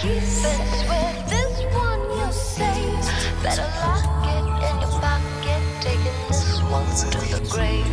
keep it. Swear this one you're safe. Better lock it in your pocket. Taking this one to the grave.